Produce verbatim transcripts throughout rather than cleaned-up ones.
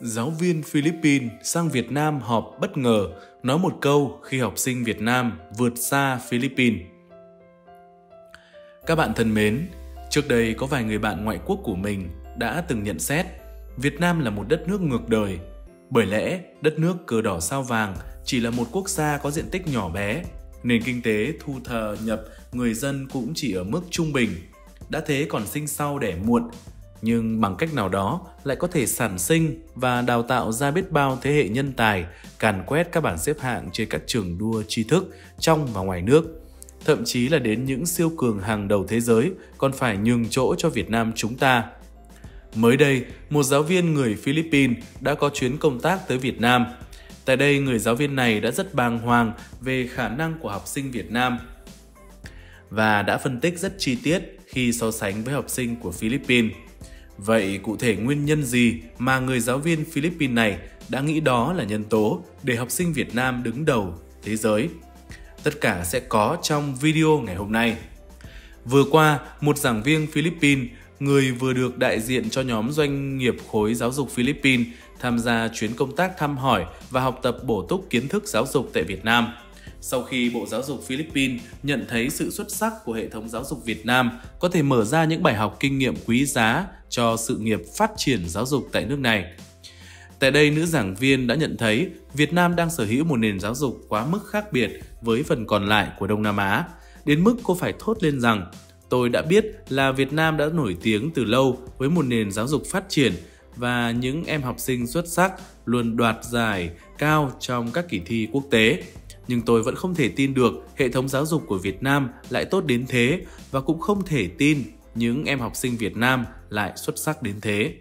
Giáo viên Philippines sang Việt Nam họp bất ngờ, nói một câu khi học sinh Việt Nam vượt xa Philippines. Các bạn thân mến, trước đây có vài người bạn ngoại quốc của mình đã từng nhận xét Việt Nam là một đất nước ngược đời. Bởi lẽ đất nước cờ đỏ sao vàng chỉ là một quốc gia có diện tích nhỏ bé, nền kinh tế thu thờ nhập người dân cũng chỉ ở mức trung bình, đã thế còn sinh sau đẻ muộn, nhưng bằng cách nào đó lại có thể sản sinh và đào tạo ra biết bao thế hệ nhân tài, càn quét các bảng xếp hạng trên các trường đua tri thức trong và ngoài nước. Thậm chí là đến những siêu cường hàng đầu thế giới còn phải nhường chỗ cho Việt Nam chúng ta. Mới đây, một giáo viên người Philippines đã có chuyến công tác tới Việt Nam. Tại đây, người giáo viên này đã rất bàng hoàng về khả năng của học sinh Việt Nam và đã phân tích rất chi tiết khi so sánh với học sinh của Philippines. Vậy cụ thể nguyên nhân gì mà người giáo viên Philippines này đã nghĩ đó là nhân tố để học sinh Việt Nam đứng đầu thế giới? Tất cả sẽ có trong video ngày hôm nay. Vừa qua, một giảng viên Philippines, người vừa được đại diện cho nhóm doanh nghiệp khối giáo dục Philippines, tham gia chuyến công tác thăm hỏi và học tập bổ túc kiến thức giáo dục tại Việt Nam. Sau khi Bộ Giáo dục Philippines nhận thấy sự xuất sắc của hệ thống giáo dục Việt Nam có thể mở ra những bài học kinh nghiệm quý giá cho sự nghiệp phát triển giáo dục tại nước này. Tại đây, nữ giảng viên đã nhận thấy Việt Nam đang sở hữu một nền giáo dục quá mức khác biệt với phần còn lại của Đông Nam Á, đến mức cô phải thốt lên rằng tôi đã biết là Việt Nam đã nổi tiếng từ lâu với một nền giáo dục phát triển và những em học sinh xuất sắc luôn đoạt giải cao trong các kỳ thi quốc tế. Nhưng tôi vẫn không thể tin được hệ thống giáo dục của Việt Nam lại tốt đến thế và cũng không thể tin những em học sinh Việt Nam lại xuất sắc đến thế.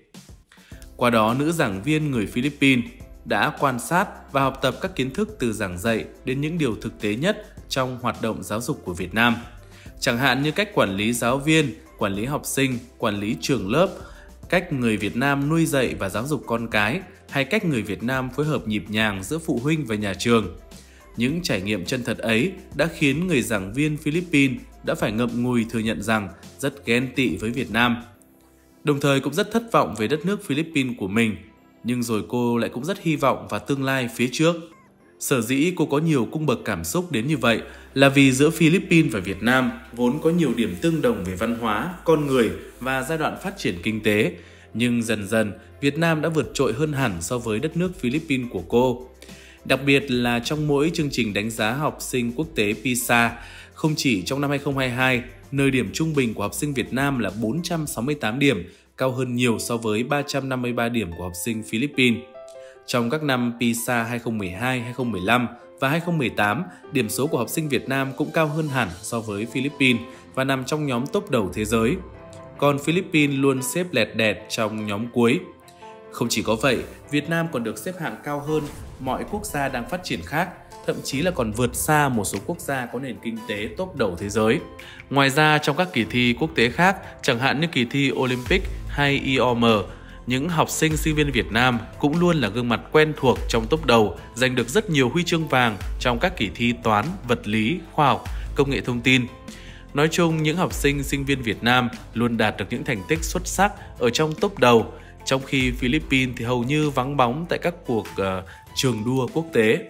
Qua đó, nữ giảng viên người Philippines đã quan sát và học tập các kiến thức từ giảng dạy đến những điều thực tế nhất trong hoạt động giáo dục của Việt Nam. Chẳng hạn như cách quản lý giáo viên, quản lý học sinh, quản lý trường lớp, cách người Việt Nam nuôi dạy và giáo dục con cái, hay cách người Việt Nam phối hợp nhịp nhàng giữa phụ huynh và nhà trường. Những trải nghiệm chân thật ấy đã khiến người giảng viên Philippines đã phải ngậm ngùi thừa nhận rằng rất ghen tị với Việt Nam. Đồng thời cũng rất thất vọng về đất nước Philippines của mình, nhưng rồi cô lại cũng rất hy vọng vào tương lai phía trước. Sở dĩ cô có nhiều cung bậc cảm xúc đến như vậy là vì giữa Philippines và Việt Nam vốn có nhiều điểm tương đồng về văn hóa, con người và giai đoạn phát triển kinh tế, nhưng dần dần Việt Nam đã vượt trội hơn hẳn so với đất nước Philippines của cô. Đặc biệt là trong mỗi chương trình đánh giá học sinh quốc tế PISA, không chỉ trong năm hai không hai hai, nơi điểm trung bình của học sinh Việt Nam là bốn trăm sáu mươi tám điểm, cao hơn nhiều so với ba trăm năm mươi ba điểm của học sinh Philippines. Trong các năm PISA hai không một hai, hai không một lăm và hai không một tám, điểm số của học sinh Việt Nam cũng cao hơn hẳn so với Philippines và nằm trong nhóm top đầu thế giới. Còn Philippines luôn xếp lẹt đẹt trong nhóm cuối. Không chỉ có vậy, Việt Nam còn được xếp hạng cao hơn mọi quốc gia đang phát triển khác, thậm chí là còn vượt xa một số quốc gia có nền kinh tế top đầu thế giới. Ngoài ra, trong các kỳ thi quốc tế khác, chẳng hạn như kỳ thi Olympic hay i o em, những học sinh sinh viên Việt Nam cũng luôn là gương mặt quen thuộc trong top đầu, giành được rất nhiều huy chương vàng trong các kỳ thi toán, vật lý, khoa học, công nghệ thông tin. Nói chung, những học sinh sinh viên Việt Nam luôn đạt được những thành tích xuất sắc ở trong top đầu, trong khi Philippines thì hầu như vắng bóng tại các cuộc uh, trường đua quốc tế.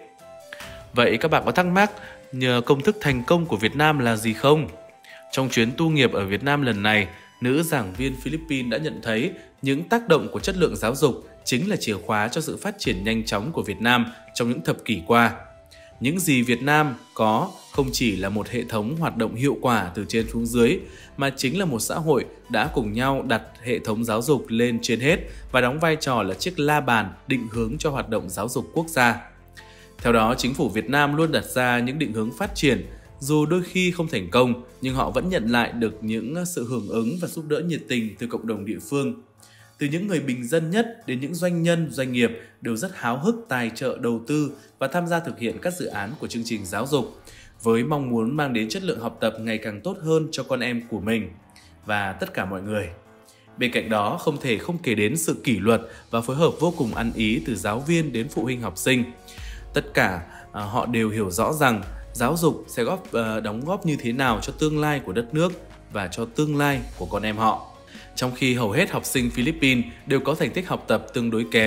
Vậy các bạn có thắc mắc nhờ công thức thành công của Việt Nam là gì không? Trong chuyến tu nghiệp ở Việt Nam lần này, nữ giảng viên Philippines đã nhận thấy những tác động của chất lượng giáo dục chính là chìa khóa cho sự phát triển nhanh chóng của Việt Nam trong những thập kỷ qua. Những gì Việt Nam có không chỉ là một hệ thống hoạt động hiệu quả từ trên xuống dưới, mà chính là một xã hội đã cùng nhau đặt hệ thống giáo dục lên trên hết và đóng vai trò là chiếc la bàn định hướng cho hoạt động giáo dục quốc gia. Theo đó, chính phủ Việt Nam luôn đặt ra những định hướng phát triển, dù đôi khi không thành công, nhưng họ vẫn nhận lại được những sự hưởng ứng và giúp đỡ nhiệt tình từ cộng đồng địa phương. Từ những người bình dân nhất đến những doanh nhân, doanh nghiệp đều rất háo hức tài trợ đầu tư và tham gia thực hiện các dự án của chương trình giáo dục, với mong muốn mang đến chất lượng học tập ngày càng tốt hơn cho con em của mình và tất cả mọi người. Bên cạnh đó, không thể không kể đến sự kỷ luật và phối hợp vô cùng ăn ý từ giáo viên đến phụ huynh học sinh. Tất cả à, họ đều hiểu rõ rằng giáo dục sẽ góp à, đóng góp như thế nào cho tương lai của đất nước và cho tương lai của con em họ. Trong khi hầu hết học sinh Philippines đều có thành tích học tập tương đối kém,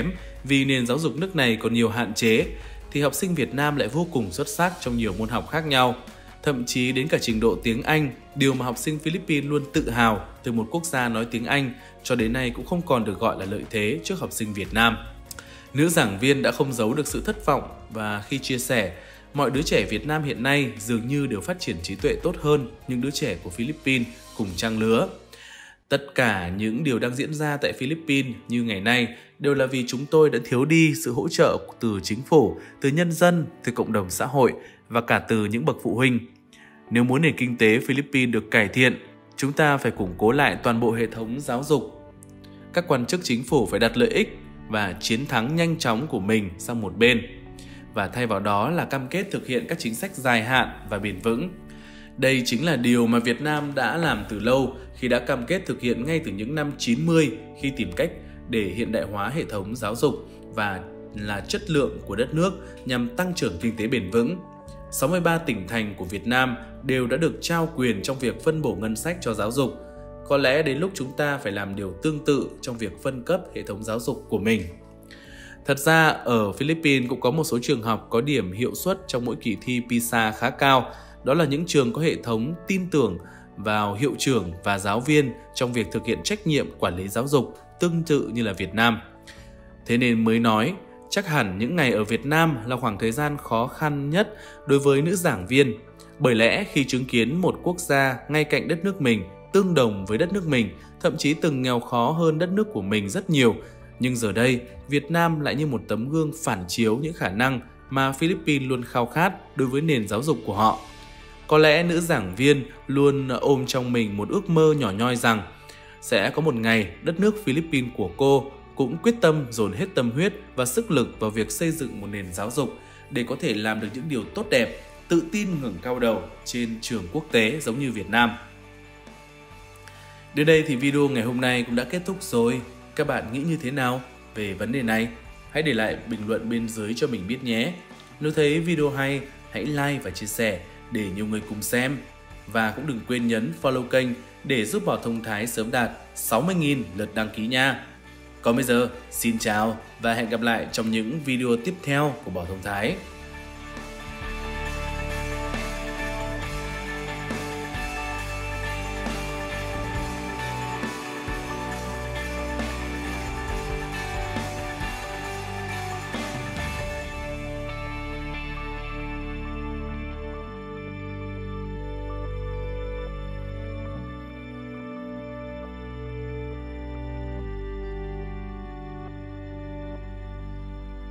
Vì nền giáo dục nước này còn nhiều hạn chế, thì học sinh Việt Nam lại vô cùng xuất sắc trong nhiều môn học khác nhau. Thậm chí đến cả trình độ tiếng Anh, điều mà học sinh Philippines luôn tự hào từ một quốc gia nói tiếng Anh, cho đến nay cũng không còn được gọi là lợi thế trước học sinh Việt Nam. Nữ giảng viên đã không giấu được sự thất vọng và khi chia sẻ, mọi đứa trẻ Việt Nam hiện nay dường như đều phát triển trí tuệ tốt hơn những đứa trẻ của Philippines cùng trang lứa. Tất cả những điều đang diễn ra tại Philippines như ngày nay đều là vì chúng tôi đã thiếu đi sự hỗ trợ từ chính phủ, từ nhân dân, từ cộng đồng xã hội và cả từ những bậc phụ huynh. Nếu muốn nền kinh tế Philippines được cải thiện, chúng ta phải củng cố lại toàn bộ hệ thống giáo dục. Các quan chức chính phủ phải đặt lợi ích và chiến thắng nhanh chóng của mình sang một bên, và thay vào đó là cam kết thực hiện các chính sách dài hạn và bền vững. Đây chính là điều mà Việt Nam đã làm từ lâu khi đã cam kết thực hiện ngay từ những năm chín mươi khi tìm cách để hiện đại hóa hệ thống giáo dục và là chất lượng của đất nước nhằm tăng trưởng kinh tế bền vững. sáu mươi ba tỉnh thành của Việt Nam đều đã được trao quyền trong việc phân bổ ngân sách cho giáo dục. Có lẽ đến lúc chúng ta phải làm điều tương tự trong việc phân cấp hệ thống giáo dục của mình. Thật ra, ở Philippines cũng có một số trường học có điểm hiệu suất trong mỗi kỳ thi PISA khá cao. Đó là những trường có hệ thống tin tưởng vào hiệu trưởng và giáo viên trong việc thực hiện trách nhiệm quản lý giáo dục, tương tự như là Việt Nam. Thế nên mới nói, chắc hẳn những ngày ở Việt Nam là khoảng thời gian khó khăn nhất đối với nữ giảng viên. Bởi lẽ khi chứng kiến một quốc gia ngay cạnh đất nước mình, tương đồng với đất nước mình, thậm chí từng nghèo khó hơn đất nước của mình rất nhiều, nhưng giờ đây, Việt Nam lại như một tấm gương phản chiếu những khả năng mà Philippines luôn khao khát đối với nền giáo dục của họ. Có lẽ nữ giảng viên luôn ôm trong mình một ước mơ nhỏ nhoi rằng sẽ có một ngày đất nước Philippines của cô cũng quyết tâm dồn hết tâm huyết và sức lực vào việc xây dựng một nền giáo dục để có thể làm được những điều tốt đẹp, tự tin ngẩng cao đầu trên trường quốc tế giống như Việt Nam. Đến đây thì video ngày hôm nay cũng đã kết thúc rồi. Các bạn nghĩ như thế nào về vấn đề này? Hãy để lại bình luận bên dưới cho mình biết nhé. Nếu thấy video hay, hãy like và chia sẻ để nhiều người cùng xem. Và cũng đừng quên nhấn follow kênh để giúp Bảo Thông Thái sớm đạt sáu mươi nghìn lượt đăng ký nha. Còn bây giờ, xin chào và hẹn gặp lại trong những video tiếp theo của Bảo Thông Thái.